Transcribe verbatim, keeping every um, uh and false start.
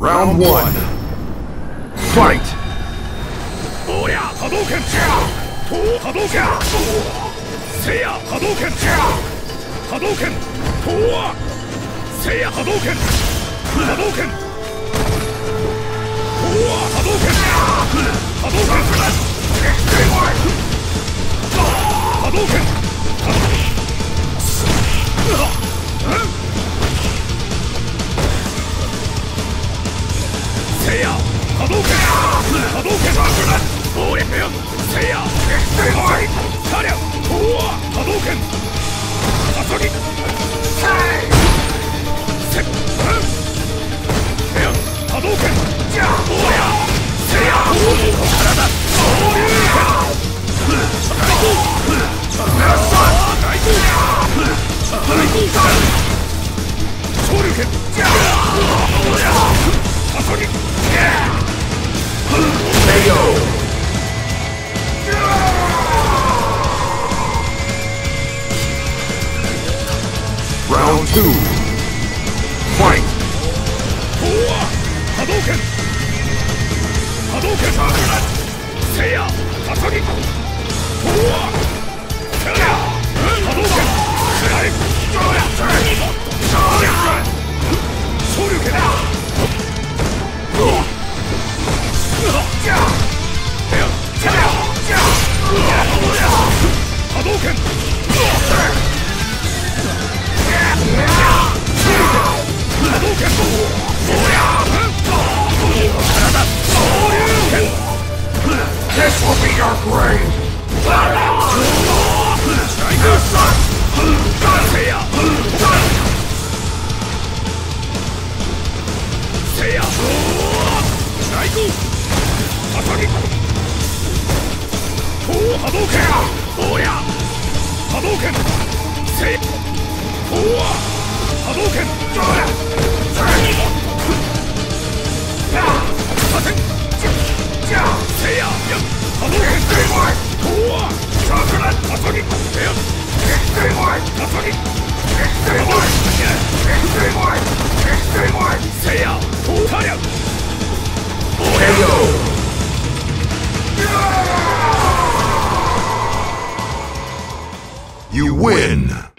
Round one. Fight! おりゃ波動拳と波動拳せや波動拳波動拳とはせや波動拳波動拳とは波動拳波動拳波動拳せや波動拳波動拳おりゃせやさりゃとは波動拳遊びせや波動拳おりゃせや体昇竜拳大刀大刀大刀昇竜拳おりゃ遊び K O! Round two. Fight! 波動拳波動拳せや遊びとはせや波動拳せられ昇竜拳波動拳波動拳 This will be your grave! せやせや大刀遊びと波動拳おりゃ波動拳せやとは波動拳させんせや波動拳とは遊びせや遊びせやとたりゃ K O! You win!